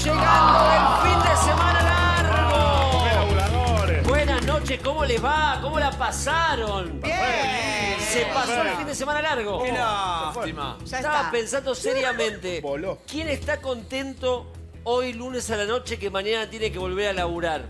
llegando el fin de semana largo. Buenas noches, ¿cómo les va? ¿Cómo la pasaron? Bien. Se pasó el fin de semana largo. ¡Qué lástima! Ya Estaba está. pensando seriamente. Voló. ¿Quién está contento hoy lunes a la noche que mañana tiene que volver a laburar?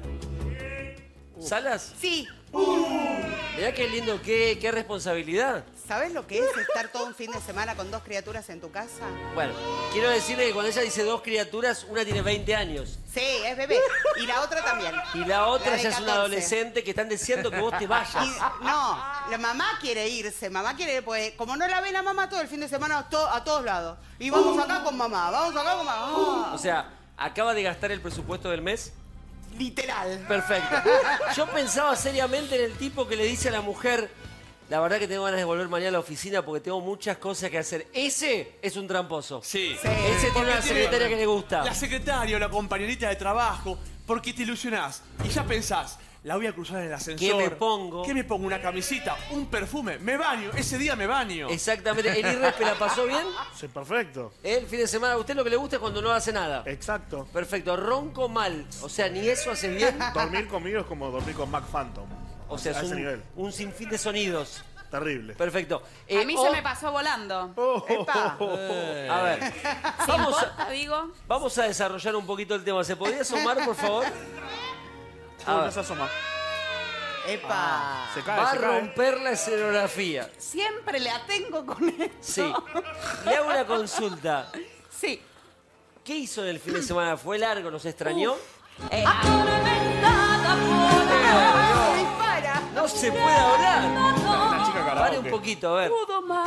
¿Salas? Sí. Mirá qué lindo, qué responsabilidad. ¿Sabés lo que es estar todo un fin de semana con 2 criaturas en tu casa? Bueno, quiero decirle que cuando ella dice 2 criaturas, una tiene 20 años. Sí, es bebé. Y la otra también. Y la otra La de ya es una 14. adolescente que están deseando que vos te vayas. No, la mamá quiere irse. Mamá quiere, pues, como no la ve la mamá todo el fin de semana a todos lados. Y vamos acá con mamá, vamos acá con mamá. O sea, acaba de gastar el presupuesto del mes. Literal. Perfecto. Yo pensaba seriamente en el tipo que le dice a la mujer, la verdad que tengo ganas de volver mañana a la oficina porque tengo muchas cosas que hacer. Ese es un tramposo. Sí. Sí. Ese tiene una secretaria que le gusta. La secretaria o la compañerita de trabajo, porque te ilusionás y ya pensás, la voy a cruzar en el ascensor. ¿Qué me pongo? ¿Qué me pongo? Una camisita, un perfume, me baño, ese día me baño. Exactamente. ¿El IRP la pasó bien? Sí, perfecto. El fin de semana, ¿a usted lo que le gusta es cuando no hace nada? Exacto. Perfecto. Ronco mal. O sea, ni eso hace bien. Dormir conmigo es como dormir con Mac Phantom. O sea, a es ese nivel. un sinfín de sonidos. Terrible. Perfecto. A mí se me pasó volando. Epa. A ver, ¿Sí vamos importa, digo? vamos a desarrollar un poquito el tema. ¿Se podría asomar, por favor? A No ver, se asoma. Epa. Se va cae, a se cae. romper la escenografía. Siempre la tengo con esto. Sí. Le hago una consulta. Sí. ¿Qué hizo en el fin de semana? ¿Fue largo? ¿Nos extrañó? Atormentada por Ay, para. No se puede hablar. La chica Pare karaoke. un poquito, a ver. pudo más.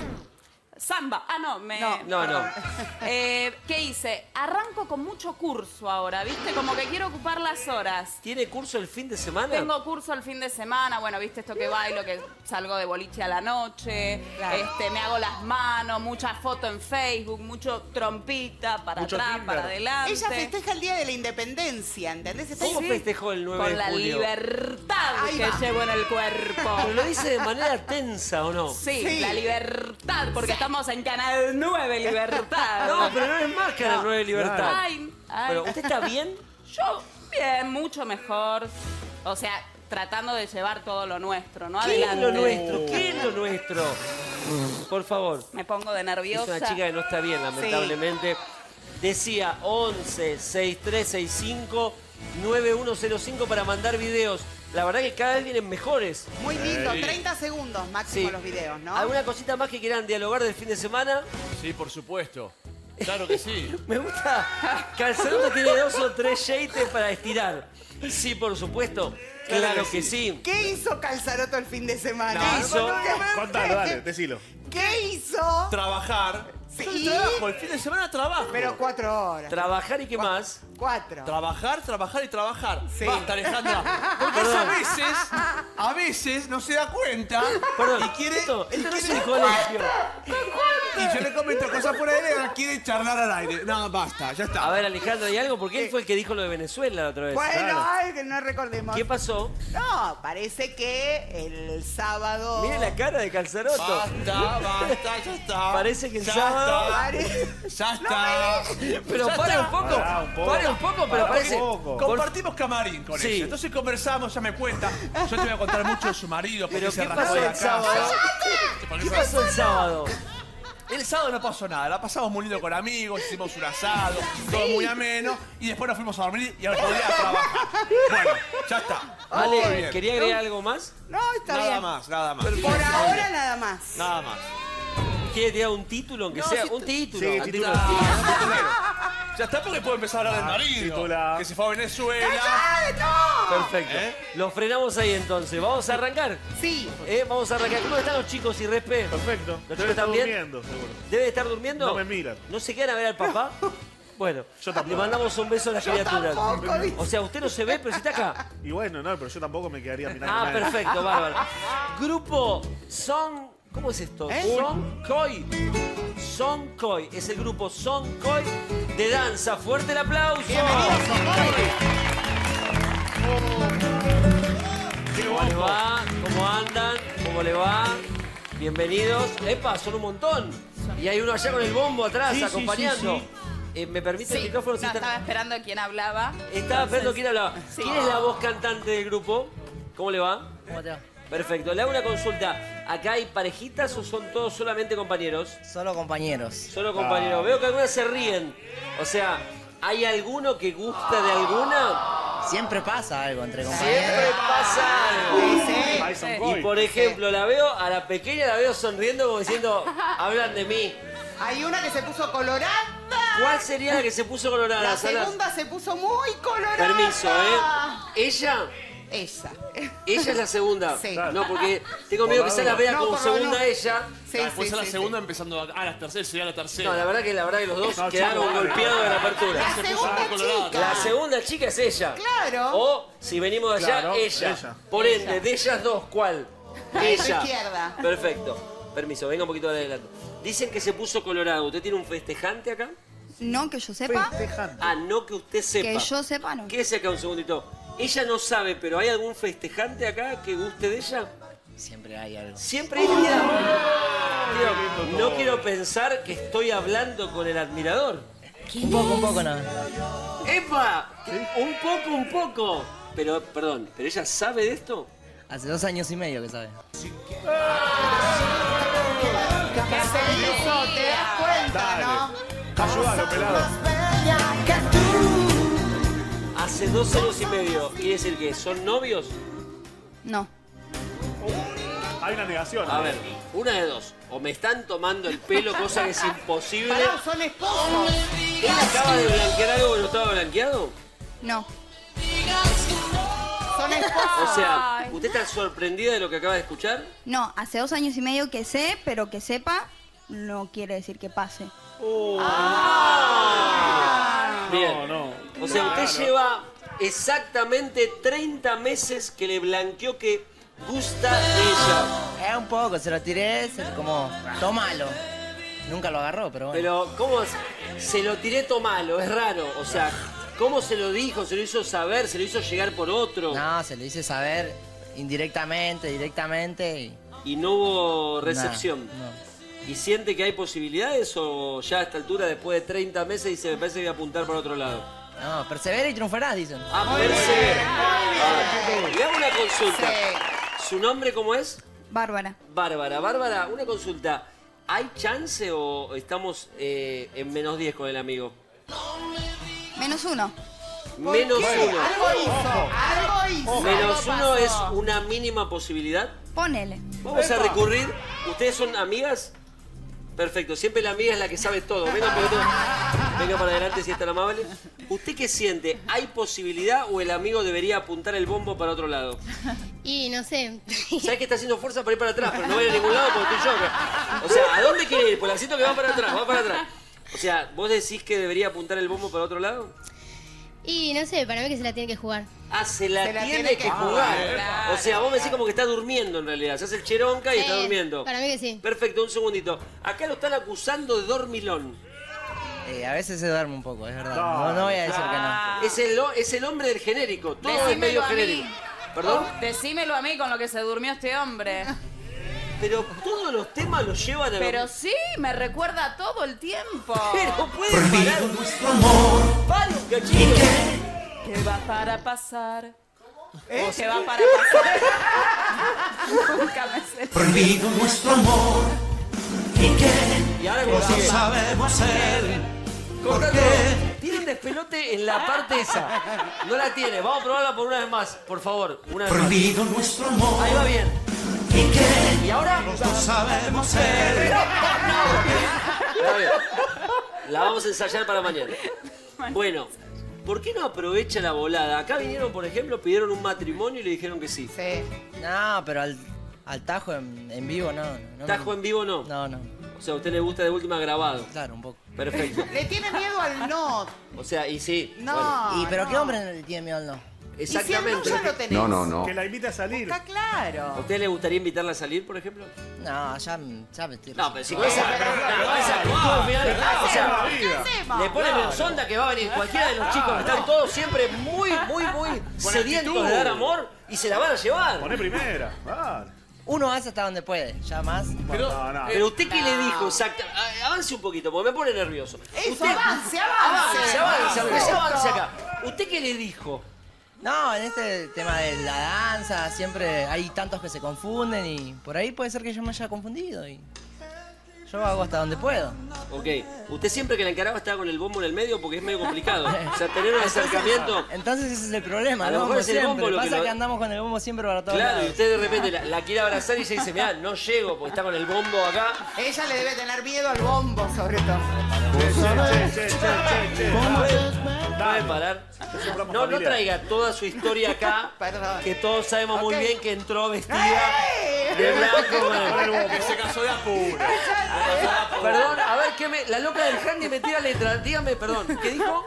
Samba. Ah, no, me... No, no. ¿Qué hice? Arranco con mucho curso ahora, ¿viste? Como que quiero ocupar las horas. ¿Tiene curso el fin de semana? Tengo curso el fin de semana, bueno, viste esto que bailo, que salgo de boliche a la noche, Claro. me hago las manos, muchas fotos en Facebook, mucho trompita, para Mucho atrás, Tinder. para adelante. Ella festeja el Día de la Independencia, ¿entendés? Está ¿Cómo ahí. festejó el 9 Con de la julio? libertad Ahí que va. llevo en el cuerpo. Pero lo dice de manera tensa, ¿o no? Sí, Sí. la libertad, porque estamos en Canal 9, Libertad. No, pero no es más que la 9 de Libertad. Ay, ay. Pero, ¿usted está bien? Yo, bien, mucho mejor. O sea, tratando de llevar todo lo nuestro, ¿no? ¿Qué es Adelante. lo nuestro? ¿Qué es lo nuestro? Por favor. Me pongo de Es nerviosa. una chica que no está bien, lamentablemente. Decía 11 6365 9105 para mandar videos. La verdad que cada vez vienen mejores. Muy lindo, 30 segundos máximo Sí. los videos, ¿no? ¿Alguna cosita más que quieran dialogar del fin de semana? Sí, por supuesto. Claro que sí. Me gusta. Calzaroto tiene 2 o 3 yates para estirar. Sí, por supuesto. Claro que sí. ¿Qué hizo Calzaroto el fin de semana? ¿Qué hizo? Contalo, dale, decilo. ¿Qué hizo? Trabajar. Sí. Trabajo, el fin de semana trabajo. Pero 4 horas. Trabajar y qué más. 4. Trabajar, trabajar y trabajar. Sí. Basta, Alejandra. Porque ella a veces no se da cuenta Perdón, y quiere... esto no es quiere- un colegio. Y yo le comento cosas fuera de él y ahora quiere charlar al aire. No, basta, ya está. A ver, Alejandro, ¿hay algo? Porque él fue el que dijo lo de Venezuela la otra vez. Bueno, Claro. ay, que no recordemos. ¿Qué pasó? No, parece que el sábado... Mire la cara de Calzaroto. Basta, basta, ya está. Parece que el ya sábado- está. Ya está. Pero Ya pare está. un poco. Pará un poco. Pare un poco, pero Pará parece. un poco. Compartimos camarín con Sí. ella. Entonces conversamos, ya me cuenta. Yo te voy a contar mucho de su marido. Porque Pero se ¿qué rajó pasó de la el sábado? casa. ¿Qué pasó el sábado? El sábado no pasó nada, la pasamos muy lindo con amigos, hicimos un asado, todo muy ameno, y después nos fuimos a dormir y al otro día a trabajar. Bueno, ya está. Muy Ale, bien. ¿quería agregar algo más? No, está Nada bien. más, nada más. Por ahora nada más. Nada más. ¿Quiere tirar un título, aunque No, sea? sí, Un título. sí, Un título. Ya está porque puedo empezar a hablar del marido, titula. que se fue a Venezuela. Perfecto. Lo frenamos ahí entonces. ¿Vamos a arrancar? Sí. Vamos a arrancar. ¿Cómo están los chicos y respe? Perfecto. chicos Debe estar también? durmiendo, seguro. ¿Debe estar durmiendo? No me miran. ¿No se quedan a ver al papá? Bueno, Yo tampoco. le mandamos un beso a las criaturas. tampoco, dice. O sea, usted no se ve, pero sí está acá. Y bueno, no, pero yo tampoco me quedaría mirando. Ah, a nadie. perfecto, bárbaro. Grupo Son... ¿Cómo es esto? Son Koi. Son Koi. Es el grupo Son Koi de danza. ¡Fuerte el aplauso! ¿Cómo le va? ¿Cómo andan? ¿Cómo le va? Bienvenidos. ¡Epa! Son un montón. Y hay uno allá con el bombo atrás Sí, sí, acompañando. sí, ¿Me permite el micrófono? No, estaba esperando quién hablaba. Estaba esperando quién hablaba. Sí. ¿Quién es la voz cantante del grupo? ¿Cómo le va? ¿Cómo te va? Perfecto. Le hago una consulta. ¿Acá hay parejitas o son todos solamente compañeros? Solo compañeros. Solo compañeros. Veo que algunas se ríen. O sea, ¿hay alguno que gusta de alguna? Siempre pasa algo entre compañeros. Siempre pasa algo. Ahí son Y Coy. por ejemplo, la veo, a la pequeña la veo sonriendo como diciendo, hablan de mí. Hay una que se puso colorada. ¿Cuál sería la que se puso colorada? La Salas? segunda se puso muy colorada. Permiso, ¿Ella? Esa. ¿Ella es la segunda? Sí. No, porque tengo miedo que se la vea No, como por favor, segunda no. ella. Sí, Después sí, a la sí, segunda sí. empezando a la tercera, sería la tercera. No, la verdad que los dos No, quedaron chico, golpeados de la apertura. La Se puso segunda muy colorada. chica. La segunda chica es ella. Claro. O, si venimos de allá, Claro, ella. ella. Por ende, de ellas dos, ¿cuál? La de tu Ella. izquierda. Perfecto. Permiso, venga un poquito adelante. Dicen que se puso colorado. ¿Usted tiene un festejante acá? No, que yo sepa. Ah, no que usted sepa. Que yo sepa, no. Quédese acá un segundito. Ella no sabe, pero ¿hay algún festejante acá que guste de ella? Siempre hay algo. Siempre hay vida. No quiero pensar que estoy hablando con el admirador. Un poco no. ¡Epa! Un poco. Pero, perdón, ¿pero ella sabe de esto? Hace 2 años y medio que sabe. ¿Qué se hizo? ¿Te das cuenta, no? Ayúdalo, pelado. Hace 2 años y medio. ¿Quiere decir que son novios? No. Hay una negación. A ver, una de dos. O me están tomando el pelo, cosa que es imposible. Pará, son esposos. ¿Él acaba de blanquear algo que no estaba blanqueado? No. Son esposos. O sea, Ay. ¿usted está sorprendida de lo que acaba de escuchar? No, hace 2 años y medio que sé, pero que sepa no quiere decir que pase. Bien. No. O sea, usted lleva exactamente 30 meses que le blanqueó que gusta de ella. Un poco, se lo tiré, como, tómalo. Nunca lo agarró, pero bueno. Pero, ¿cómo se lo tiré tomalo? Es raro. O sea, ¿cómo se lo dijo? ¿Se lo hizo saber? ¿Se lo hizo llegar por otro? No, se lo hice saber indirectamente, directamente. Y no hubo recepción. No. ¿Y siente que hay posibilidades o ya a esta altura, después de 30 meses, dice, me parece que voy a apuntar para otro lado? No, persevera y triunfarás, dicen. Ah, persevera. Le hago una consulta. Sí. ¿Su nombre cómo es? Bárbara. Bárbara. Bárbara, una consulta. ¿Hay chance o estamos en menos 10 con el amigo? -1. Menos ¿Qué? 1. Algo hizo. Menos Algo 1 es pasó. una mínima posibilidad. Ponele. Vamos a recurrir. ¿Ustedes son amigas? Perfecto. Siempre la amiga es la que sabe todo. Venga para adelante si es tan amable. ¿Usted qué siente? ¿Hay posibilidad o el amigo debería apuntar el bombo para otro lado? Y no sé. ¿Sabes que está haciendo fuerza para ir para atrás? Pero no va a ir a ningún lado porque estoy yo. O sea, ¿a dónde quiere ir? Pues la siento que va para atrás, va para atrás. O sea, ¿vos decís que debería apuntar el bombo para otro lado? Y no sé, para mí que se la tiene que jugar. Ah, se la Se la tiene tiene que que jugar. jugar. O sea, vos me decís como que está durmiendo en realidad. Se hace el cheronca y está durmiendo. Para mí que sí. Perfecto, un segundito. Acá lo están acusando de dormilón. A veces se duerme un poco, es verdad. No voy a decir que no. Es el hombre del genérico. Todo es Decímelo medio a mí. genérico. ¿Perdón? Decímelo a mí con lo que se durmió este hombre. Pero todos los temas los llevan a... Pero sí, me recuerda todo el tiempo. Pero puede parar. Pare un cachito. ¿Qué va para pasar? ¿Qué va para pasar? Nunca me sé. Prohibido nuestro amor y que Y ahora como sigue. sabemos ser. Cortando. Tiene un despelote en la parte esa. No la tiene. Vamos a probarla por una vez más. Por favor, una vez más. Prohibido nuestro amor Ahí va bien. y que ¿Y ahora? los dos sabemos ser. Está bien. La vamos a ensayar para mañana. Bueno, ¿por qué no aprovecha la volada? Acá vinieron, por ejemplo, pidieron un matrimonio y le dijeron que sí. Sí. No, pero al tajo en vivo no. ¿Tajo en vivo no? No. O sea, a usted le gusta de última grabado. Claro, un poco. Perfecto. Le tiene miedo al no. O sea, y sí. No. Bueno, ¿Pero no. qué hombre le tiene miedo al no? Y si el no exactamente. ya lo tenés. No. Que la invite a salir. Está claro. ¿A usted le gustaría invitarla a salir, por ejemplo? No, ya me estoy... No, pero si con esa actitud al final, o sea, ¿Qué hacemos? le ponen en sonda que va a venir cualquiera de los chicos que están todos siempre muy sedientos de dar amor y se la van a llevar. Poné primera. Vale. Uno hace hasta donde puede, ya más. Pero usted qué le dijo exacto. Avance un poquito, porque me pone nervioso. Eso, avance acá. ¿Usted qué le dijo? No, en este tema de la danza siempre hay tantos que se confunden y por ahí puede ser que yo me haya confundido y yo hago hasta donde puedo. Ok. ¿Usted siempre que la encaraba estaba con el bombo en el medio? Porque es medio complicado. O sea, tener un acercamiento... Entonces ese es el problema, A lo mejor es el bombo lo que pasa lo- que andamos con el bombo siempre para todos Claro, y lados. usted de repente la quiere abrazar y ella dice, mirá, no llego porque está con el bombo acá. Ella le debe tener miedo al bombo, sobre todo. ¿Puede parar? No traiga toda su historia acá, que todos sabemos muy bien que entró vestida de blanco con el... Que se casó de apuro. Perdón, a ver, ¿qué me... La loca del handy me tira letra. Dígame, perdón, ¿qué dijo?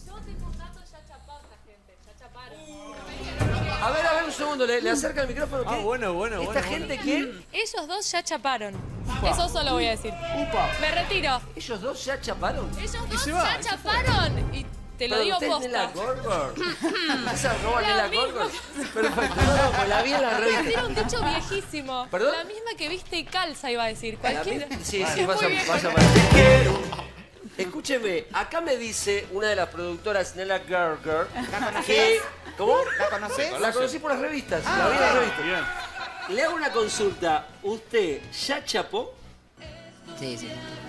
A ver, un segundo, le acerca el micrófono. ¿Qué? Bueno. ¿Esta gente qué? Ellos dos ya chaparon. Eso solo voy a decir. Me retiro. ¿Ellos dos ya chaparon? Ellos dos ya chaparon. Y te lo digo ¿Usted es Nela posta. Gorgor? ¿Esa arroba La Nela misma. Gorgor? Perfecto, no, pues la vi en la revista. Era un dicho viejísimo. ¿Perdón? La misma que viste y calza iba a decir. La Cualquiera. vi- Sí, Es muy vaya viejo. para allá. Quiero. Escúcheme, acá me dice una de las productoras, Nela Gorgor, que... ¿Cómo? ¿La conocés? La conocí por las revistas, la vi en las revistas. Le hago una consulta. ¿Usted ya chapó? Sí.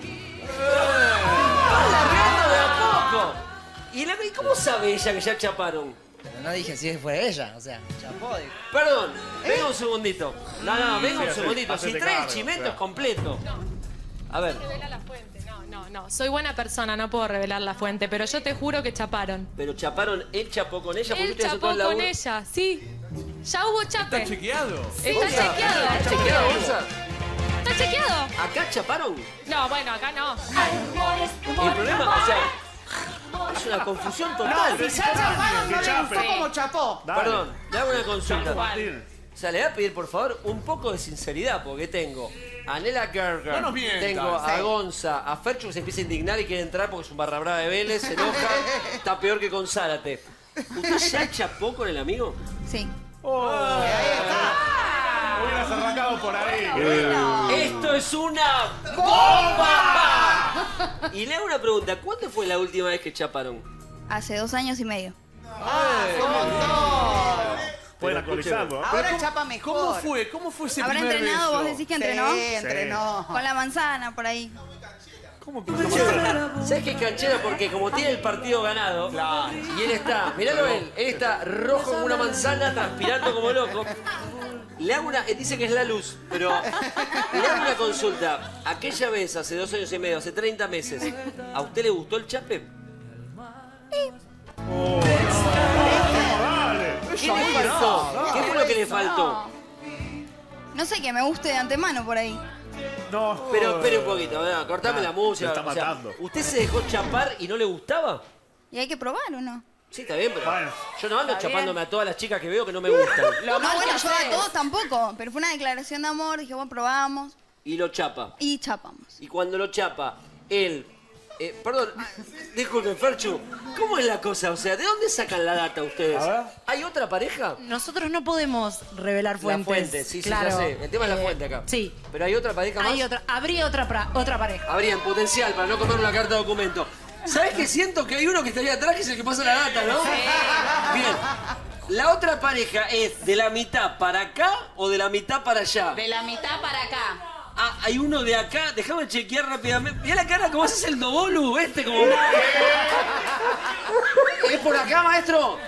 ¡Largando de a poco! ¿Y cómo sabe ella que ya chaparon? Pero no dije si fue ella, o sea, chapó. digo. Perdón, venga un segundito. No, venga un segundito. Si hacete trae el cargo, chimento claro. es completo. A ver, Revela la fuente. No. Soy buena persona, no puedo revelar la fuente, pero yo te juro que chaparon. pero chaparon, él chapó con ella porque Él usted hace todo chapó el con laburo. ella, sí. Ya hubo chape. ¿Está chequeado? Está chequeado. ¿Está chequeado, Gonza? ¿Está chequeado? ¿Acá chaparon? No, bueno, acá no. El problema, o sea, es una confusión total. Si ya chaparon, no le chape. gustó como chapó. Dale. Perdón, le hago una consulta. Martín. O sea, le voy a pedir, por favor, un poco de sinceridad, porque tengo a Nela Gorgor, No nos mientas. tengo a Sí. Gonza, a Ferchu que se empieza a indignar y quiere entrar porque es un barra brava de Vélez, se enoja, está peor que con Zárate. ¿Usted ya chapó con el amigo? Sí. Hubieras arrancado por ahí. ¡Esto es una bomba! Y le hago una pregunta, ¿cuándo fue la última vez que chaparon? Hace 2 años y medio. Pueden actualizarlo. Ahora chapa mejor. ¿Cómo fue ese ¿Habrá primer entrenado? beso? ¿Vos decís que entrenó? Sí, entrenó. Con la manzana, por ahí. ¿Sabes qué es canchera? Porque como tiene el partido ganado, y él está, miralo él está rojo como una manzana, transpirando como loco. Le hago una, dice que es la luz, pero le hago una consulta. Aquella vez, hace 2 años y medio, hace 30 meses, ¿a usted le gustó el chape? ¿Qué le faltó? ¿Qué fue lo que le faltó? No sé, que me guste de antemano por ahí. No. Pero espere un poquito, ¿verdad? Cortame la música. me está o sea, matando. ¿usted se dejó chapar y no le gustaba? Y hay que probar, ¿o no? Sí, está bien, pero Bueno. yo no ando chapándome a todas las chicas que veo que no me gustan. No, bueno, yo a todos tampoco. Pero fue una declaración de amor. Dije, bueno, probamos. Y lo chapa. Y chapamos. Y cuando lo chapa, él... perdón, disculpe, Ferchu, ¿cómo es la cosa? O sea, ¿de dónde sacan la data ustedes? A ver. ¿Hay otra pareja? Nosotros no podemos revelar fuentes. La fuente, sí, claro. ya sé. El tema es la fuente acá. Sí. ¿Pero hay otra pareja más? Habría otra pareja. Habría en potencial para no comer una carta de documento. ¿Sabes qué siento? Que hay uno que estaría atrás que es el que pasa la data, ¿no? Bien. ¿La otra pareja es de la mitad para acá o de la mitad para allá? De la mitad para acá. Ah, hay uno de acá. Déjame chequear rápidamente. Mirá la cara, ¿cómo haces el dobolu? Como... ¿Es por acá, maestro?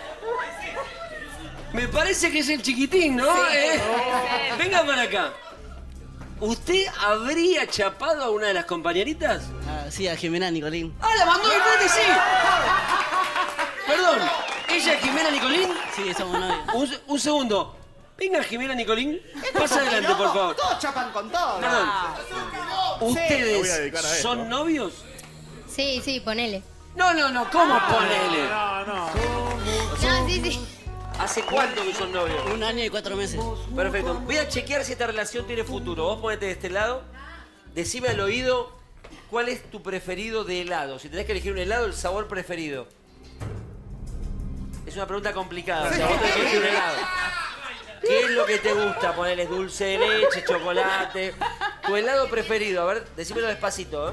Me parece que es el chiquitín, ¿no? Venga para acá. ¿Usted habría chapado a una de las compañeritas? Sí, a Jimena Nicolín. ¡Ah, la mandó de frente, sí! Perdón, ¿ella es Jimena Nicolín? Sí, somos novios. Un segundo. Venga, Jimena Nicolín. Pasa adelante, por favor. Todos chapan con todo. Perdón. Me voy a ¿Ustedes dedicar a esto. son novios? Sí, ponele. No, ¿cómo ponele? No, sí. ¿Hace cuánto que son novios? 1 año y 4 meses. Perfecto. Voy a chequear si esta relación tiene futuro. Vos ponete de este lado. Decime al oído cuál es tu preferido de helado. Si tenés que elegir un helado, el sabor preferido. Es una pregunta complicada. O sea, vos tenés que elegir un helado. ¿Qué es lo que te gusta? Ponerle dulce de leche, chocolate. Tu helado preferido, a ver, decímelo despacito, ¿eh?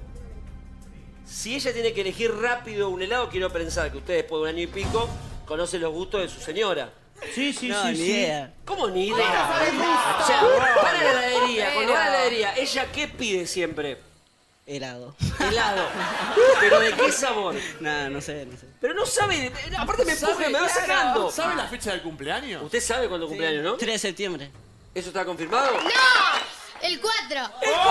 Si ella tiene que elegir rápido un helado, quiero pensar que usted después de un año y pico conoce los gustos de su señora. Sí, sí, No, sí, ni sí. idea. ¿Cómo ni idea? O sea, para la heladería, cuando va a la heladería, ¿ella qué pide siempre? Helado. Helado. ¿Pero de qué sabor? Nada, no sé, no sé. Pero no sabe, aparte me empuja, me va sacando. ¿Sabe la fecha del cumpleaños? Usted sabe cuándo cumpleaños, ¿no? 3 de septiembre. ¿Eso está confirmado? ¡No! El 4.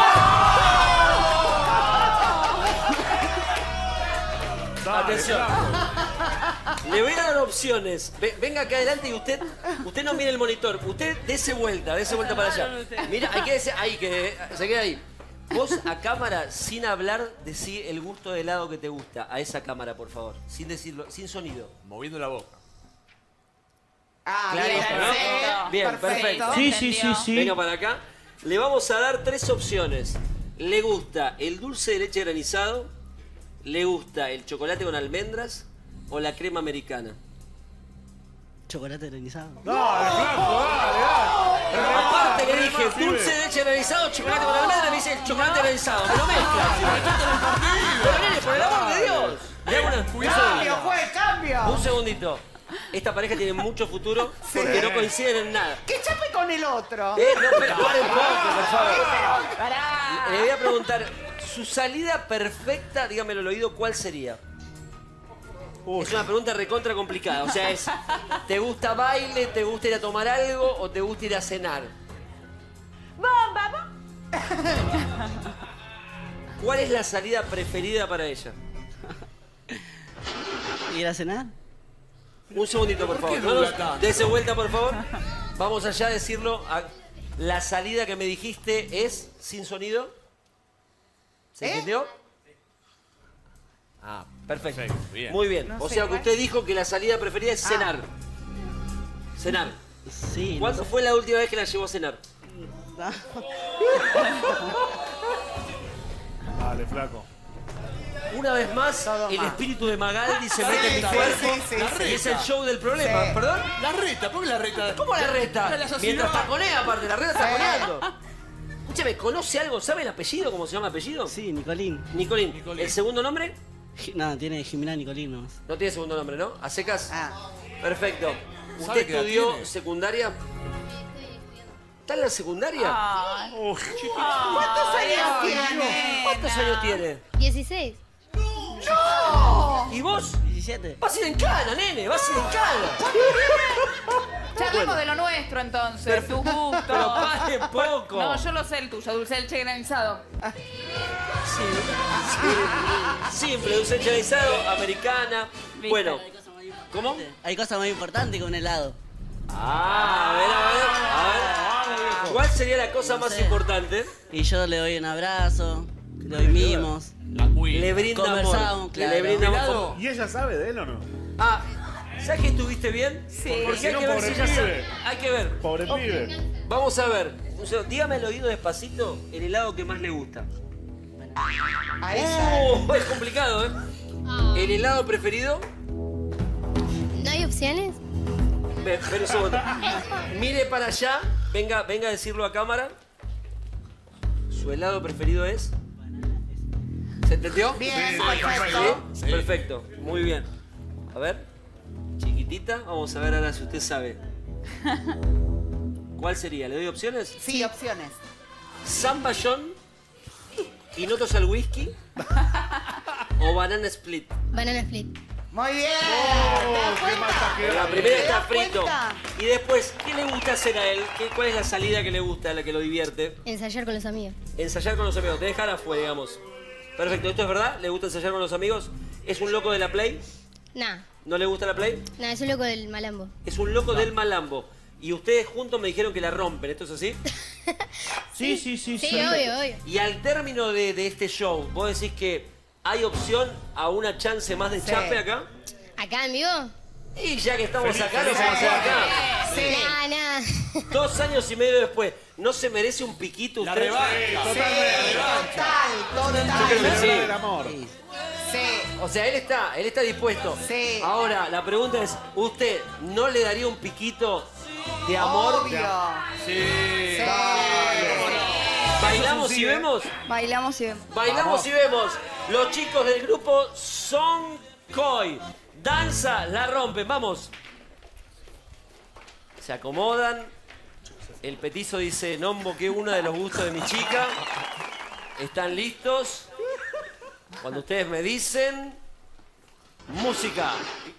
Atención. Le voy a dar opciones. Venga acá adelante y usted no mire el monitor. Usted dése vuelta para allá. Mira, hay que decir, ahí, que se queda ahí. Vos a cámara, sin hablar, decí el gusto de helado que te gusta. A esa cámara, por favor. Sin decirlo, sin sonido. Moviendo la boca. Ah, Clarito, ¿no? Bien, perfecto. Sí, sí, sí, sí. Venga para acá. Le vamos a dar 3 opciones. Le gusta el dulce de leche granizado, le gusta el chocolate con almendras o la crema americana. Chocolate granizado. No, flaco, dale. Aparte le dije dulce de leche granizado, chocolate con almendras, me dice el chocolate granizado. Me lo mezcla. Pero nene, por el amor de Dios. Le hago ¡Cambio, juez, cambio! un segundito. Esta pareja tiene mucho futuro porque no coinciden en nada. ¡Que chape con el otro! No, pero pare un poco, por favor. Le voy a preguntar, su salida perfecta, dígamelo al oído, ¿cuál sería? Es una pregunta recontra complicada. O sea, es, ¿te gusta baile, te gusta ir a tomar algo o te gusta ir a cenar? ¡Bomba! ¿Cuál es la salida preferida para ella? ¿Ir a cenar? Un segundito, por favor. No nos dese vuelta, por favor. Vamos allá a decirlo. La salida que me dijiste es sin sonido. ¿Se entendió? Ah, perfecto. Bien. Muy bien. No O sé sea que cuál. usted dijo que la salida preferida es cenar. Cenar. Sí. ¿Cuándo fue la última vez que la llevó a cenar? Dale, flaco. Una vez más, el mal. espíritu de Magaldi se mete en mi sí, cuerpo sí, y es el show del problema. Sí. ¿Perdón? La reta, ¿por qué la reta? ¿Cómo la reta? La asesinó. Mientras taconea, aparte, la reta taconeando. Escúchame, ¿conoce algo? ¿Sabe el apellido? ¿Cómo se llama el apellido? Sí, Nicolín. Nicolín. ¿El segundo nombre? No, tiene Jimena Nicolín nomás. No tiene segundo nombre, ¿no? ¿A secas? Ah. Perfecto. ¿Usted ¿Sabe qué edad estudió tiene? secundaria? ¿Está en la secundaria? Ay. ¿Cuántos años tiene? ¿Cuántos años tiene? 16. ¿Y vos? 17. Vas a ir en cana, nene, vas a ir en cana. Charlemos de lo nuestro entonces, tu gusto. Pero pare poco. No, yo lo sé el tuyo, dulce de leche granizado. Simple, dulce granizado, americana. Bueno, ¿cómo? Hay cosas más importantes que un helado. A ver. ¿Cuál sería la cosa más sé. importante? Y yo le doy un abrazo, le doy mimos. La Queen. Le brinda Conversamos, amor. claro. Le brinda amor. Cuidado. ¿Y ella sabe de él o no? Ah, ¿sabes que estuviste bien? Sí. Porque Si hay no, que ver pobre si ella sabe. pibe. Hay que ver. Pobre pibe. Vamos a ver. Un segundo. Dígame al oído despacito el helado que más le gusta. A ella. Es complicado, ¿eh? ¿El helado preferido? ¿No hay opciones? Ven un segundo. Mire para allá. Venga a decirlo a cámara. ¿Su helado preferido es? ¿Se entendió? Bien, Sí, perfecto. ¿Sí? Perfecto. Muy bien. A ver. Chiquitita. Vamos a ver ahora si usted sabe. ¿Cuál sería? ¿Le doy opciones? Sí, opciones. ¿Zamballón? ¿Quinotos al whisky? ¿O banana split? Banana split. Muy bien. Qué mata que La da. primera ¿Te está das frito. cuenta? Y después, ¿qué le gusta hacer a él? ¿Cuál es la salida que le gusta, la que lo divierte? Ensayar con los amigos. Ensayar con los amigos. Te dejan afuera, digamos. Perfecto, ¿esto es verdad? ¿Le gusta ensayar con los amigos? ¿Es un loco de la Play? Nah, ¿No le gusta la Play? nah, es un loco del malambo. Es un loco del malambo. Y ustedes juntos me dijeron que la rompen, ¿esto es así? Sí, sí, sí, Sí, sí. obvio. Y al término de este show, ¿vos decís que hay opción a una chance más de Sí. chape acá? ¿Acá en vivo? Y ya que estamos acá, lo Sí. vamos a hacer acá. Sí. Nah. 2 años y medio después, ¿no se merece un piquito La usted? revancha. Total. Yo creo que sí. El amor. Sí. O sea, él está dispuesto. Sí. Ahora, la pregunta es, ¿usted no le daría un piquito de amor. Obvio. Sí. Sí. ¿Bailamos y vemos? Bailamos y vemos. Bailamos y vemos. Los chicos del grupo Son Koi. Danza, la rompen. Vamos. Se acomodan. El petizo dice, no invoqué uno de los gustos de mi chica. ¿Están listos? Cuando ustedes me dicen... Música.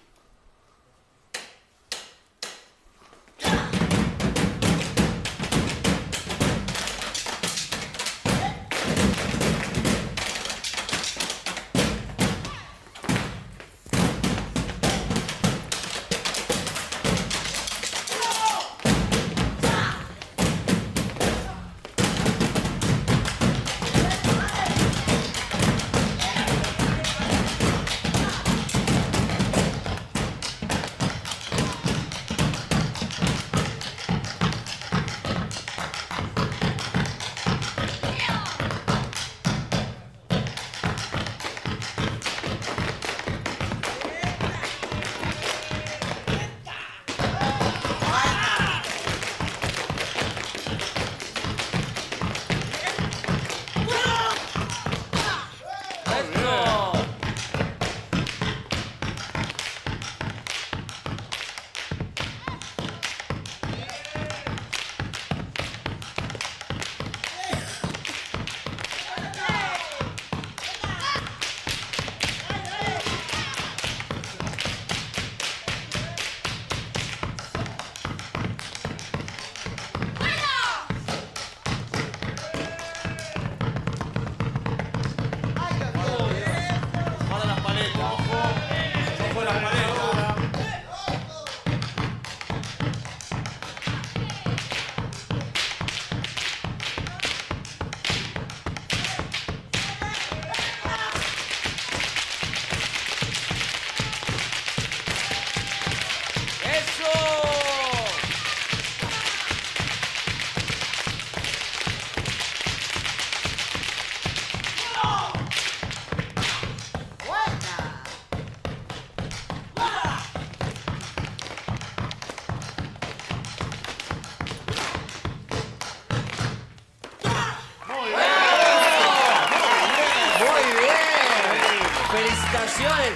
Felicitaciones.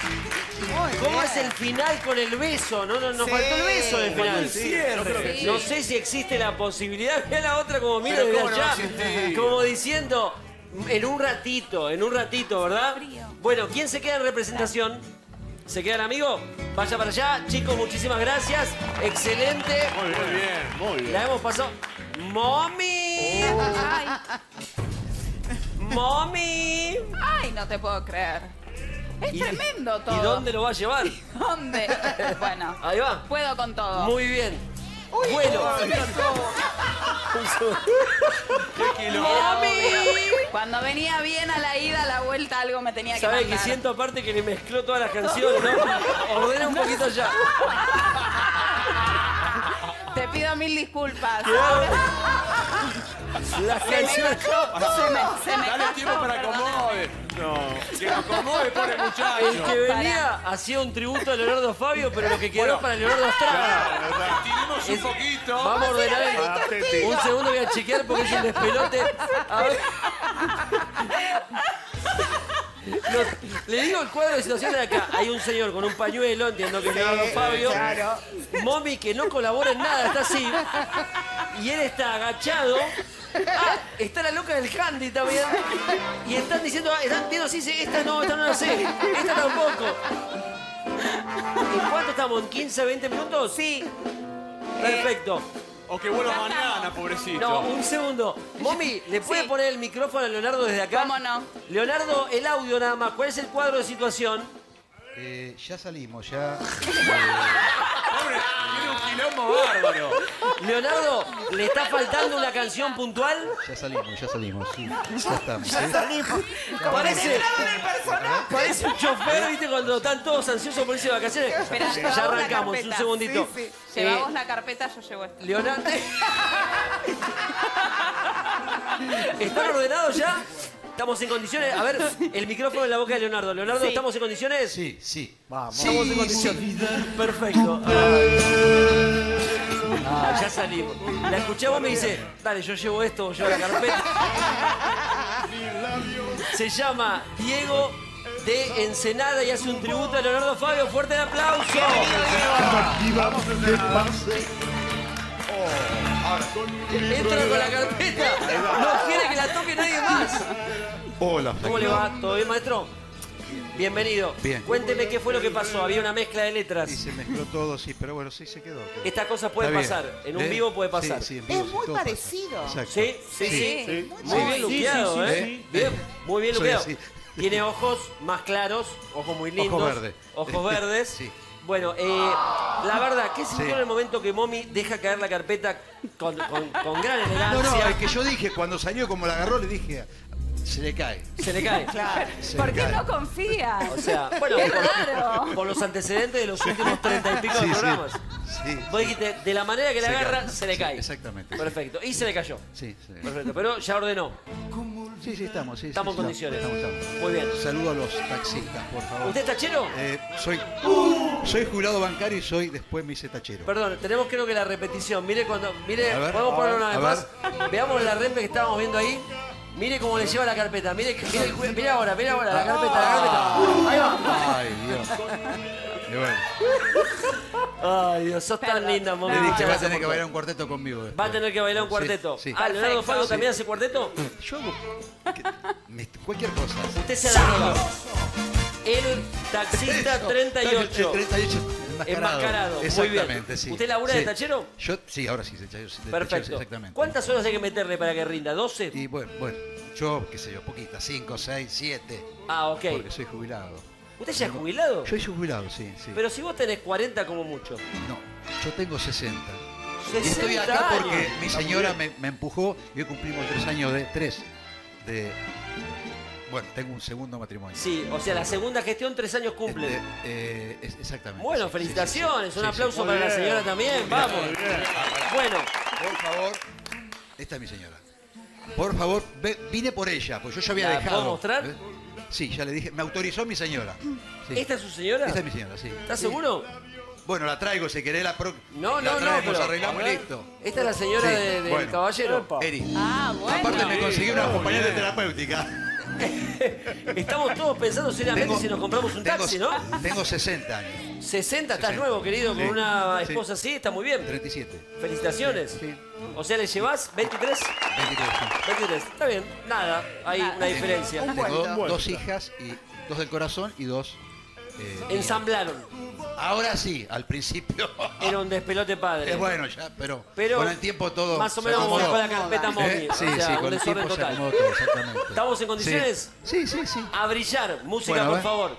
¿Cómo es el final con el beso? No, nos Sí. faltó el beso en el final. el cierre. No sé si existe la posibilidad. Mira la otra como mira Pero desde cómo no va a allá. existir. Como diciendo, en un ratito, ¿verdad? Bueno, ¿quién se queda en representación? ¿Se queda el amigo? Vaya para allá. Chicos, muchísimas gracias. Excelente. Muy bien. La hemos pasado. ¡Mami! Ay, ¡Mami! ay, no te puedo creer. Es ¿Y- tremendo todo. ¿Y dónde lo va a llevar? ¿Dónde? Bueno, Ahí va. puedo con todo. Muy bien. Bueno. ¡Mami! Cuando venía bien a la ida, a la vuelta, algo me tenía que ¿Sabes que mandar. siento aparte que le mezcló todas las canciones, no? Ordena un poquito ya. Te pido mil disculpas. Las canciones. Se me Dale tiempo para que acomode. No, que lo acomode, pobre muchacho. El que venía hacía un tributo a Leonardo Fabio, pero lo que quedó para Leonardo Estrada. Estiremos un poquito. Vamos a ordenar un segundo, voy a chequear porque es un despelote. A ver. Le digo el cuadro de situación de acá. Hay un señor con un pañuelo, entiendo que es Leonardo Fabio. Claro. Mommy que no colabora en nada, está así. Y él está agachado. Ah, está la loca del handy también. Y están diciendo, están viendo así, esta no la sé. Esta tampoco. ¿En cuánto estamos? ¿En 15, 20 minutos? Sí. Perfecto. O que vuelva mañana, pobrecito. No, un segundo. Mommy, ¿le puede poner el micrófono a Leonardo desde acá? ¿Cómo no? Leonardo, el audio nada más. ¿Cuál es el cuadro de situación? Ya salimos, ya. Pobre, tiene un quilombo bárbaro. Leonardo, ¿le está faltando una canción puntual? Ya salimos, sí. Ya estamos. Parece un chofer, ¿viste? Cuando están todos ansiosos por irse de vacaciones. Espera, Ya llevamos la arrancamos, un carpeta. segundito. Sí, Llevamos la carpeta, yo llevo esto. Leonardo. ¿Están ordenados ya? ¿Estamos en condiciones? A ver, el micrófono en la boca de Leonardo. Leonardo, Sí. ¿estamos en condiciones? Sí. Vamos. Estamos en condiciones. Perfecto. Ah, ya salimos. La escuchamos, me dice, dale, yo llevo esto, llevo la carpeta. Se llama Diego de Ensenada y hace un tributo a Leonardo Fabio. ¡Fuerte el aplauso! Entra con la carpeta. No quiere que la toque nadie más. Hola, ¿Cómo le va? ¿Todo bien, maestro? Bienvenido. Bien. Cuénteme qué fue lo que pasó. Había una mezcla de letras. Y se mezcló todo, sí, pero bueno, sí se quedó. Estas cosas pueden Está bien. pasar. En un vivo puede pasar. Sí, en vivo Es muy todo pasa. parecido. Exacto. Sí, sí, sí. Muy bien luqueado, ¿eh? Bien, muy bien Soy luqueado. así. Tiene ojos más claros, ojos muy lindos. Ojos verdes. Ojos verdes. Sí. Bueno, la verdad, ¿qué sintió en el momento que Momi deja caer la carpeta con gran elegancia? No, es que yo dije, cuando salió como la agarró, le dije, se le cae. Se le cae. Claro. Se ¿Por le qué cae. no confía? O sea, bueno, Qué raro. por los antecedentes de los últimos 30 y pico de Sí, sí. programas. Sí. Vos dijiste, de la manera que la Se agarra, cae. se le Sí, cae. exactamente. Perfecto. Y se le cayó. Sí, sí. Perfecto. Pero ya ordenó. Sí, estamos. Sí, Estamos sí, en condiciones. Estamos. Muy bien. Saludo a los taxistas, por favor. ¿Usted es tachero? Soy jubilado bancario y después me hice tachero. Perdón, tenemos creo que la repetición. Mire, A ver, podemos poner una vez a más. ver. Veamos la repe que estábamos viendo ahí. Mire cómo le lleva la carpeta. Mire ahora, la carpeta. Ahí va. Ay, Dios. Y bueno, Ay, Dios, sos tan linda, Momi. le dije, Muchas va a gracias tener que por bailar todo. un cuarteto conmigo. después. Va a tener que bailar un Sí, cuarteto. sí. Ah, Leonardo Perfecto. Fabio Sí. también hace cuarteto. Yo hago cualquier cosa. Usted se la droga. El taxista Eso, 38. El 38 Enmascarado. Muy Exactamente, bien. sí. ¿Usted labura Sí. de tachero? Yo, sí, ahora sí, de tachero, Perfecto. exactamente. ¿Cuántas horas hay que meterle para que rinda? ¿12? Y bueno, yo, qué sé yo, poquitas, 5, 6, 7. Ah, ok. Porque soy jubilado. ¿Usted ya es jubilado? Yo soy jubilado, sí. Pero si vos tenés 40 como mucho. No, yo tengo 60. 60 Y estoy acá porque años. mi señora me empujó y hoy cumplimos 3 años de... Bueno, tengo un segundo matrimonio. Sí, o sea, la segunda gestión 3 años cumple. Exactamente. Bueno, sí, felicitaciones, sí, un sí, aplauso sí. para la Muy señora bien. también, Muy vamos. bien. Bueno, Por favor, esta es mi señora. Por favor, vine por ella, pues yo ya había ¿La dejado. puedo mostrar? Sí, ya le dije, me autorizó mi señora. Sí. ¿esta es su señora? Esta es mi señora, sí. ¿Estás Sí. seguro? Bueno, la traigo, si querés No, la no, traemos, pero- arreglamos y listo. Esta es la señora Sí, del bueno. caballero. Eri. Ah, bueno. Aparte me conseguí una compañera de terapéutica. Estamos todos pensando seriamente si nos compramos un taxi, ¿no? Tengo 60 años. 60, estás 60. nuevo, querido, con Sí, una sí. esposa así, está muy bien. 37. Felicitaciones. Sí. O sea, ¿le llevás 23? 23, sí. 23, está bien, nada, hay una diferencia. Tengo 2 hijas, y 2 del corazón y 2... Ensamblaron. Ahora sí, al principio. Era un despelote padre. Es bueno ya, pero Pero con el tiempo todo más o se menos como acomodó. dejó la carpeta Momi. Sí, o sea, sí, un con el desorden tiempo se total. acomodó todo, exactamente. ¿Estamos en condiciones? Sí, sí, sí. A brillar. Música, Bueno, a por ver. favor.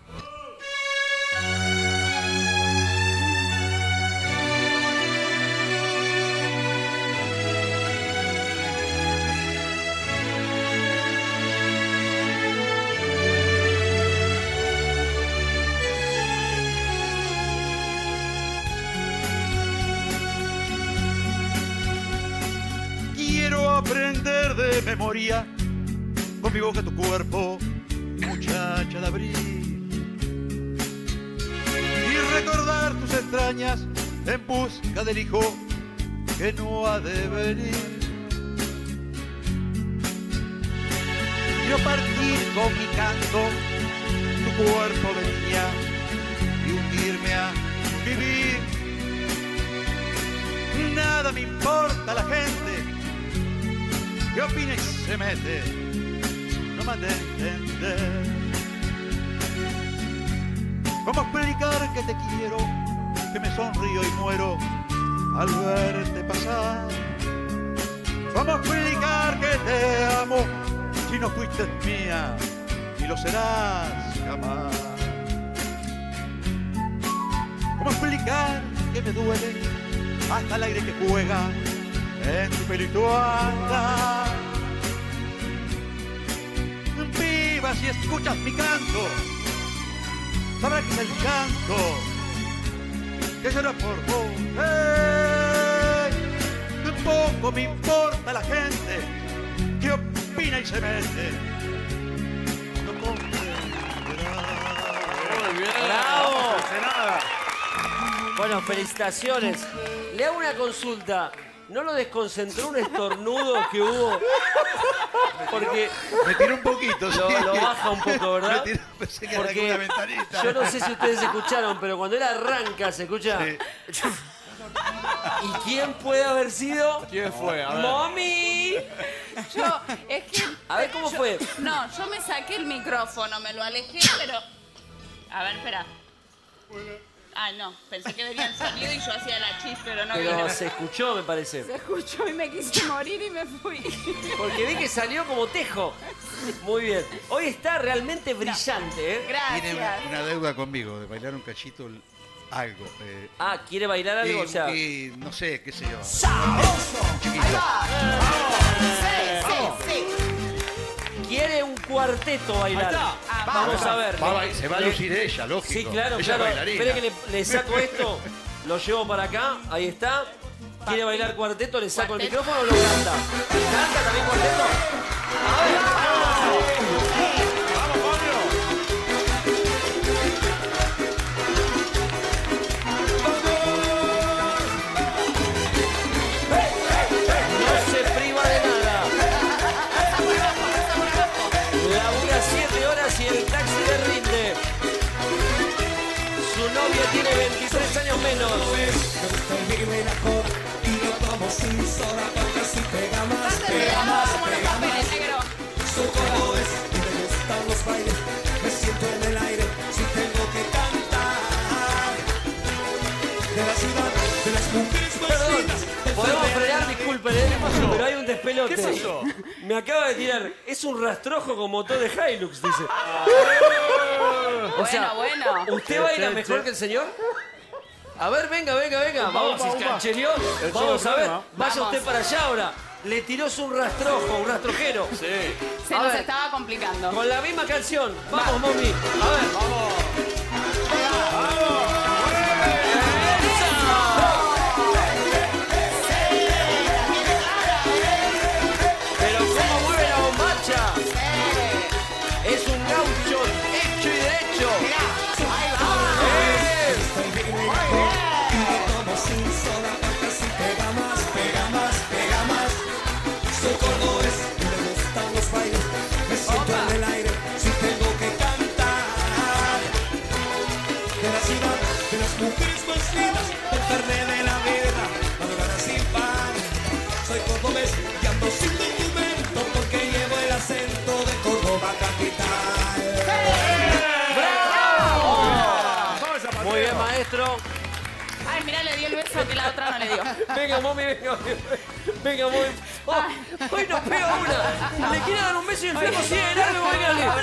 Quiero aprender de memoria con mi boca tu cuerpo, muchacha de abril, y recordar tus entrañas en busca del hijo que no ha de venir. Quiero partir con mi canto tu cuerpo de niña y hundirme a vivir. Nada me importa la gente que opina y se mete, no me han de entender. ¿Cómo explicar que te quiero, que me sonrío y muero al verte pasar? ¿Cómo explicar que te amo si no fuiste mía ni lo serás jamás? ¿Cómo explicar que me duele hasta el aire que juega en tu pelito anda? Viva, si escuchas mi canto, sabrás que es el canto que llora por vos. Poco me importa la gente que opina y se mete, no comprenderá. ¡Bravo! No sé nada. Bueno, felicitaciones. Le hago una consulta. ¿No lo desconcentró un estornudo que hubo? Porque Me tiró un poquito, sí. lo baja un poco, ¿verdad? Pensé que era Porque una ventanita. yo no sé si ustedes escucharon, pero cuando él arranca, ¿se escucha? Sí. ¿Y quién puede haber sido? ¿Quién fue? A ver. ¡Mami! Es que... A ver, ¿cómo fue? No, yo me saqué el micrófono, me lo alejé, pero... A ver, espera. Ah, no, pensé que venía el sonido y yo hacía la chis, pero no Pero vino. se escuchó, me parece. Se escuchó y me quise morir y me fui. Porque vi que salió como tejo. Muy bien. Hoy está realmente brillante, ¿eh? Tiene una deuda conmigo de bailar un cachito algo. Ah, ¿quiere bailar algo? O sea... no sé, qué sé yo. Sí. Quiere un cuarteto bailar. Ahí está. Vamos a ver. Se va a lucir ella, lógico. Sí, claro, ella claro. es bailarina. Espere que le saco esto, lo llevo para acá, ahí está. ¿Quiere bailar cuarteto? ¿Le saco el micrófono o lo canta? ¿Canta también cuarteto? A ver, no se priva de nada. Labura 7 horas y el taxi le rinde. Su novia tiene 23 años menos. Su color es y me gustan los bailes. Me siento en el aire si tengo que cantar. De la ciudad, de las mujeres más lindas. Podemos frenar, disculpen, pero hay un despelote. ¿Qué pasó? Me acaba de tirar. Es un rastrojo con motor de Hilux, dice. O sea, Bueno. ¿usted baila mejor que el señor? A ver, venga. Vamos, si canchereó. Vamos a ver. Vaya usted para allá ahora. Le tiró un rastrojo, un rastrojero. Sí. Se A nos ver. estaba complicando. Con la misma canción. Vamos, mami. A ver. Vamos. Pero cómo mueve la bombacha. Es un gaucho hecho y derecho. Como sin soda, si pega más, pega más, pega más. Su color es y me gustan los bailes. Me siento en el aire si tengo que cantar. De la ciudad, de las mujeres más lindas, el carnet de la vida, madrugada sin pan. Soy cordobés y ando sin documento porque llevo el acento de Córdoba capital. Muy bien, maestro. Ay, mira, le dio el beso que la otra no le dio. Venga, mami, venga. Venga, mami. Oh, hoy nos pega una. Le quiere dar un beso y el flaco sigue de largo. Venga,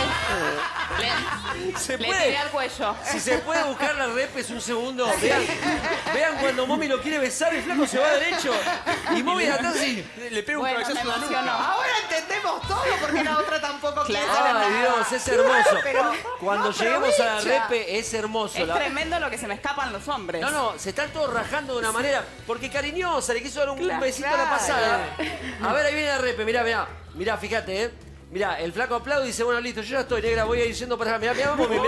¿Se Le puede? tiré al cuello. Si se puede buscar la repes un segundo. Vean cuando Momi lo quiere besar, el flaco se va derecho. Y Momi de atrás y le pega un Bueno, cabezazo me en la nuca. emocionó. Ahora entendemos todo porque la otra tampoco quiere saber Ay, nada. Dios, es hermoso. Pero Cuando no lleguemos a la aprovecha. repe, es hermoso. Es tremendo lo que se me escapan los hombres. No, se están todos rajando de una manera. Porque cariñosa, le quiso dar un besito a la claro. pasada. A ver, ahí viene la repe, mirá, fíjate, Mirá, el flaco aplaude y dice, bueno, listo, yo ya estoy, negra, voy a ir yendo para allá. Mirá, mami.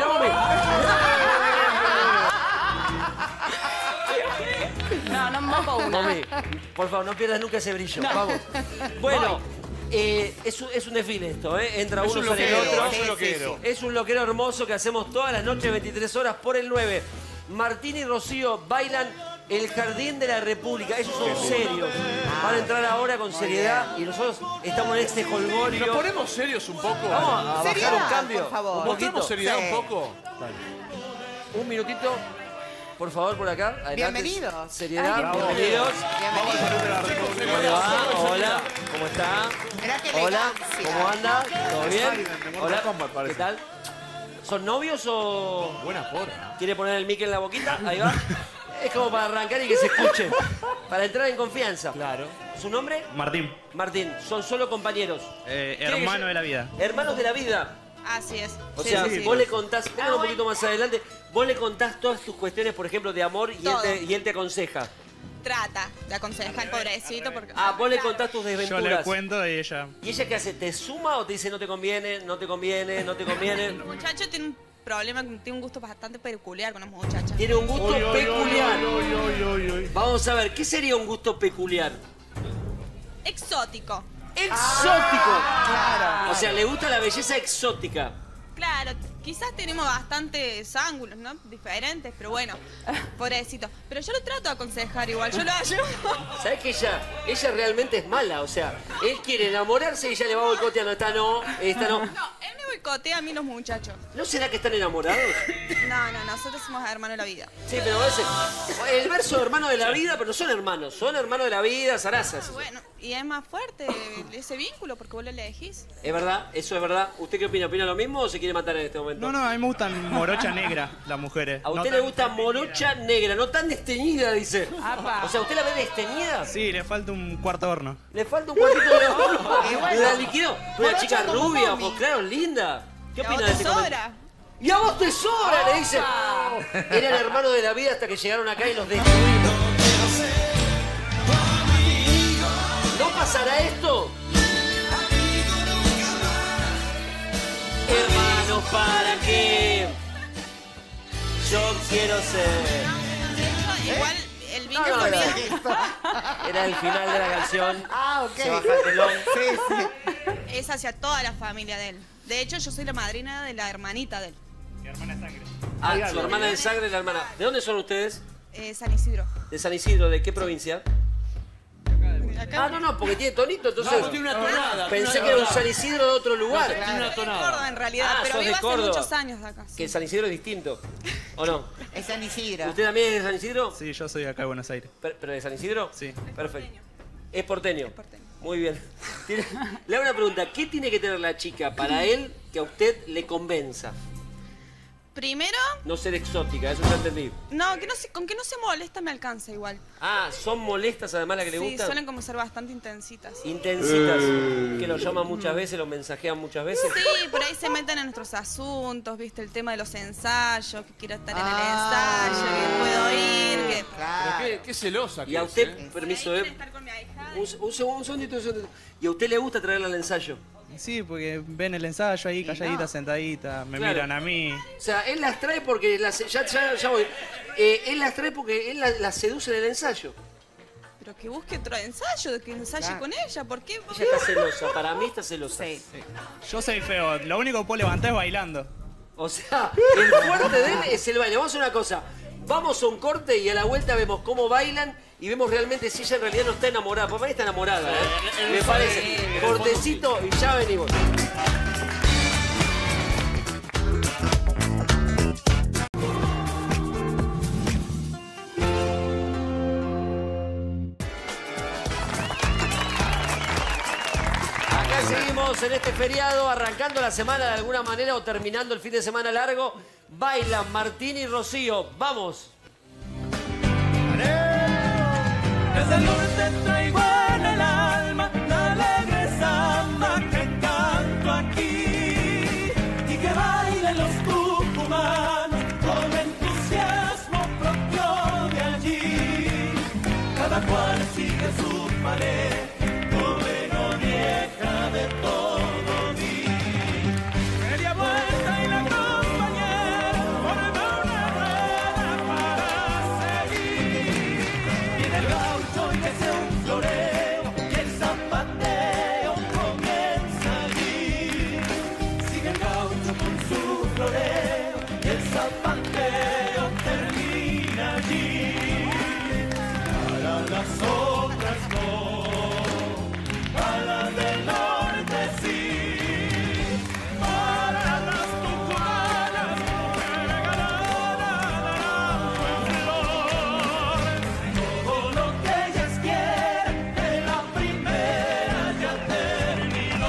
No me moco una. Mami, por favor, no pierdas nunca ese brillo. Vamos. Bueno, es un desfile esto, Entra Es uno un sobre el loquero, otro. es un loquero. Es un loquero hermoso que hacemos todas las noches, 23 horas por el 9. Martín y Rocío bailan el Jardín de la República. Ellos son serios. Van a entrar ahora con seriedad y nosotros estamos en este jolgorio. ¿Nos ponemos serios un poco? Vamos a bajar Seriedad, un cambio. por favor. Un poquito. ¿Mostramos seriedad Sí. un poco? Un minutito. Por favor, por acá. Adelante. Bienvenidos. Seriedad. Ay, bienvenidos. Bienvenido. ¿Cómo le va? Hola. ¿Cómo está? Mirá qué Hola. elegancia. ¿Cómo anda? ¿Todo bien? Mortal Hola. Kombat, ¿Qué parece. tal? ¿Son novios o...? Buena porra. ¿Quiere poner el mic en la boquita? Ahí va. Es como para arrancar y que se escuche. Para entrar en confianza. Claro. ¿Su nombre? Martín, Martín. Son solo compañeros. hermano de la vida. Hermanos de la vida. Así es. O sea, vos le contás, póngalo un poquito más adelante, vos le contás todas tus cuestiones, por ejemplo, de amor Todo. y él te aconseja. Trata de aconsejar al pobrecito porque... Ah, vos le contás tus Yo desventuras. le cuento y ella... ¿Y ella qué hace? ¿Te suma o te dice no te conviene, no te conviene, no te conviene? El muchacho tiene problema, tiene un gusto bastante peculiar con las muchachas. Tiene un gusto Uy, uy, peculiar. uy. Vamos a ver, ¿qué sería un gusto peculiar? Exótico. ¡Exótico! Claro. O sea, le gusta la belleza exótica. Claro, quizás tenemos bastantes ángulos, ¿no? Diferentes, pero bueno, pobrecito. Pero yo lo trato de aconsejar igual, yo lo ayudo. ¿Sabes que ella realmente es mala? O sea, él quiere enamorarse y ella le va boicoteando. Esta no. No, él me boicotea a mí los muchachos. ¿No será que están enamorados? No, nosotros somos hermanos de la vida. Sí, pero el verso de hermano de la vida, pero no son hermanos de la vida, zarazas. Bueno, y es más fuerte ese vínculo porque vos lo elegís. Es verdad, eso es verdad. ¿Usted qué opina? ¿Opina lo mismo o se quiere matar en este momento? No, a mí me gustan morocha negra las mujeres. A usted le gusta morocha negra, no tan desteñida, dice. O sea, ¿usted la ve desteñida? Sí, le falta un cuarto de horno. Le falta un cuartito de horno. bueno. La liquidó. Una Morocha chica como rubia, Mommy. ojos claros, linda. ¿Qué Y a opina vos de te ese comentario? sobra. ¡Y a vos te sobra! Le dice. Eran hermanos de la vida hasta que llegaron acá y los destruimos. ¿No pasará esto? Hermanos, ¿para qué? Yo quiero ser. Igual el vínculo No, mío Era el final de la canción. Ah, ok. Se baja el telón. Sí. es hacia toda la familia de él. De hecho, yo soy la madrina de la hermanita de él, Mi hermana de sangre. Ah, su hermana de sangre, la hermana. ¿De dónde son ustedes? San Isidro. De San Isidro, ¿de qué provincia? Acá. Ah, no, porque tiene tonito, entonces. No, tiene una tonada. Pensé que era un San Isidro de otro lugar. Tiene una De tonada. Córdoba en realidad, Ah, pero sos de vivo hace Córdoba. muchos años de acá. Que San Isidro es distinto. ¿O no? Es San Isidro. ¿Usted también es de San Isidro? Sí, yo soy de acá de Buenos Aires. ¿Pero de San Isidro? Sí. Perfecto. Es porteño. Es porteño. Muy bien. Le hago una pregunta. ¿Qué tiene que tener la chica para él que a usted le convenza? Primero, No ser exótica, eso ya entendí. no, con que no se molesta me alcanza igual. Ah, ¿son molestas además las que le Sí, gustan? suelen como ser bastante intensitas. Intensitas, que lo llaman muchas veces, lo mensajean muchas veces. Sí, por ahí se meten en nuestros asuntos, viste, el tema de los ensayos, que quiero estar en el ensayo, que puedo ir, que... Pero qué celosa que Y a es, usted, ¿eh? permiso, Quiere estar con mi ahijada. un segundito. ¿Y a usted le gusta traerla al ensayo? Sí, porque ven el ensayo ahí, calladita, sentadita, me Claro. miran a mí. O sea, él las trae porque ya voy. Él las trae porque él las seduce en el ensayo. Pero que busque otro ensayo, de que ensaye Claro. con ella, ¿por qué? Ella está celosa, para mí está celosa. Yo soy feo, lo único que puedo levantar es bailando. O sea, el fuerte de él es el baile. Vamos a hacer una cosa. Vamos a un corte y a la vuelta vemos cómo bailan y vemos realmente si ella en realidad no está enamorada. Para mí está enamorada, ¿eh? Me parece. Cortecito y ya venimos. Acá seguimos en este feriado, arrancando la semana de alguna manera o terminando el fin de semana largo. Bailan Martín y Rocío. ¡Vamos! Desde el norte traigo en el alma la alegre samba que canto aquí y que bailen los tucumanos con entusiasmo propio de allí. Cada cual sigue su pared, joven o vieja de todo vi. Media vuelta y la compañera forma una rueda para seguir. Viene el gaucho y que sea un floreo y el zapateo comienza allí. Sigue el gaucho con su floreo y el zapateo termina allí. Para las otras no, para las del norte sí, para las tucumanas me regalarán flor. Todo lo que ellas quieren de la primera ya terminó.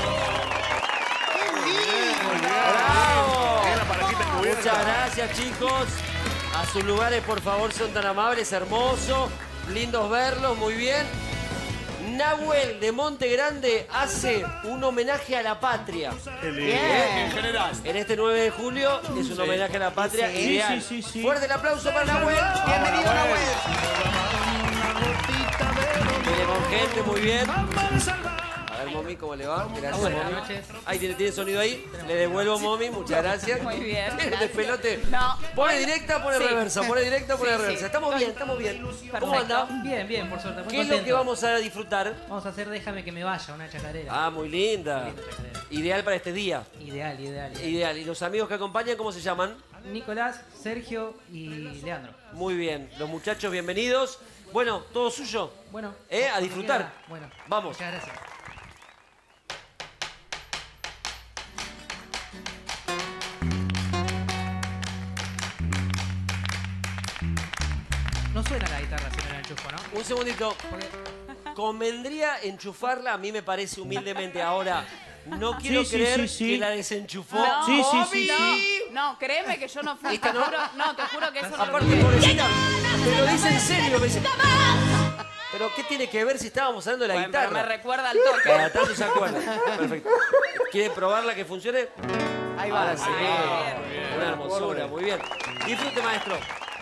¡Bravo! Era parejita encubierta. Muchas gracias, chicos. A sus lugares, por favor, son tan amables, hermosos, lindos verlos, muy bien. Nahuel de Monte Grande hace un homenaje a la patria. En general. En este 9 de julio es un homenaje a la patria Sí, ideal. sí. Fuerte el aplauso para Nahuel. Bienvenido, Nahuel. Viene con gente, muy bien. A ver Momi, ¿cómo le va? Gracias, Buenas Momi. noches. Ahí tiene sonido ahí. Le devuelvo, Momi, muchas gracias. Muy bien, De gracias. pelote. No. Pone directa, pone Sí. reversa. Pone directa, pone Sí, reversa. sí. Estamos bien, estamos bien. ¿Cómo anda? Bien, bien, por suerte. Muy ¿Qué es lo que contento. vamos a disfrutar? Vamos a hacer Déjame que me vaya, una chacarera. Ah, muy linda. Ideal para este día. Ideal, ideal. Ideal. ¿Y los amigos que acompañan, cómo se llaman? Nicolás, Sergio y Leandro. Muy bien. Los muchachos, bienvenidos. Bueno, todo suyo. Bueno. A cuando disfrutar. quiera. Bueno. Vamos. Muchas gracias. No suena la guitarra si no la enchufo, ¿no? Un segundito. Convendría enchufarla, a mí me parece humildemente ahora. No quiero Sí, sí, creer sí, sí. que la desenchufó. No, Sí, sí, Bobby, sí, sí. no, créeme que yo no fui. ¿Esta Te no? juro, no, te juro que eso no Aparte, lo vi. pobrecita, te lo dice en serio. Me dice, pero ¿qué tiene que ver si estábamos hablando de la Bueno, guitarra? pero me recuerda al toque. Cada tanto se acuerda. Perfecto. ¿Quiere probarla que funcione? Ahí va. Ahora sí. Una hermosura, muy bien. Disfrute, maestro.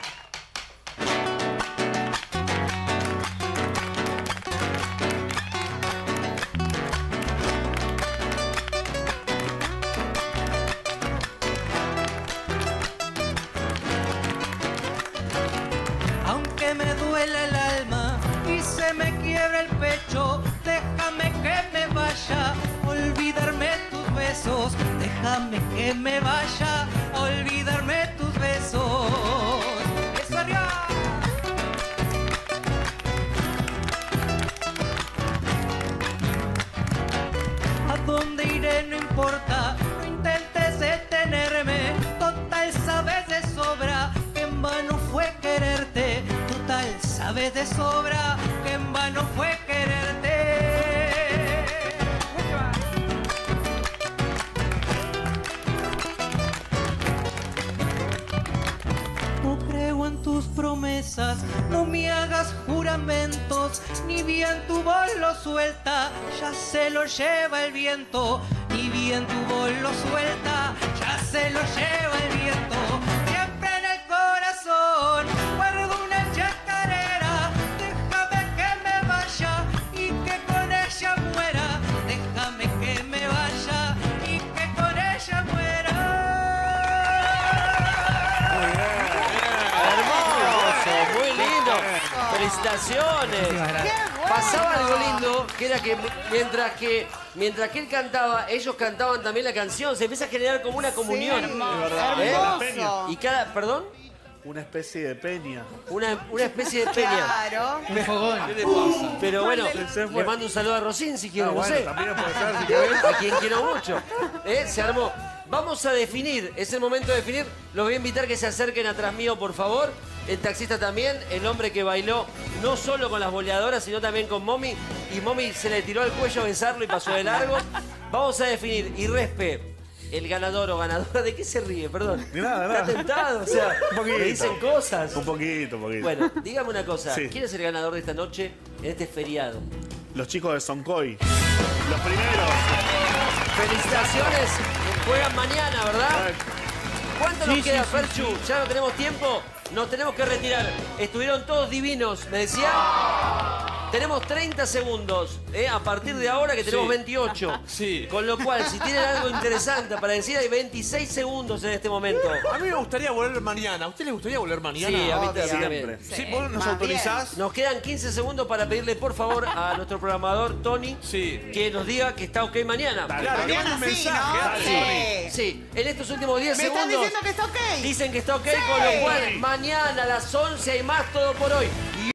Aunque me duele el alma y se me quiebra el pecho, déjame que me vaya, olvidarme tus besos, déjame que me vaya, olvidarme tus besos. ¡Eso arriba! ¿A dónde iré? No importa, no intentes detenerme. Total, sabes de sobra que en vano fue quererte. Total, sabes de sobra que en vano fue quererte. No creo en tus promesas, no me hagas juramentos, ni bien tu voz lo suelta, ya se lo lleva el viento, ni bien tu voz lo suelta, ya se lo lleva el viento. Siempre en el corazón guardo una chacarera, déjame que me vaya y que con ella muera, déjame que me vaya y que con ella muera. Hermoso, muy lindo. Felicitaciones. Pasaba algo lindo, que era que mientras que él cantaba, ellos cantaban también la canción. Se empieza a generar como una comunión. Hermoso. Y cada, ¿perdón? Una especie de peña. Una especie de peña. Claro. Un fogón. ¿Qué le pasa? Pero bueno, Se fue. le mando un saludo a Rosín si quiere, Ah, no bueno, sé. también puede ser, si querés. A quien quiero mucho. Se armó. Vamos a definir, es el momento de definir. Los voy a invitar que se acerquen atrás mío, por favor. El taxista también, el hombre que bailó no solo con las boleadoras, sino también con Momi. Y Momi se le tiró al cuello a besarlo y pasó de largo. Vamos a definir, y Respe, el ganador o ganadora. ¿De qué se ríe? Perdón. De nada, nada. Está tentado, o sea, Un poquito. le dicen cosas. Un poquito. Bueno, dígame una cosa. Sí. ¿Quién es el ganador de esta noche en este feriado? Los chicos de Soncoy. Los primeros. Felicitaciones. Juegan mañana, ¿verdad? ¿Cuánto nos queda, Ferchu? ¿Ya no tenemos tiempo? Nos tenemos que retirar. Estuvieron todos divinos, me decía. Tenemos 30 segundos, a partir de ahora que tenemos 28. Sí. Con lo cual, si tienen algo interesante para decir, hay 26 segundos en este momento. A mí me gustaría volver mañana. ¿A usted le gustaría volver mañana? Sí, a mí Obvio. también. Sí, ¿vos nos autorizás? Nos quedan 15 segundos para pedirle, por favor, a nuestro programador, Tony, que nos diga que está ok mañana. Claro, que mande un mensaje. Dale, Sí, en estos últimos 10 ¿Me estás segundos diciendo que está ok? dicen que está ok, Sí. con lo cual mañana a las 11 hay más todo por hoy.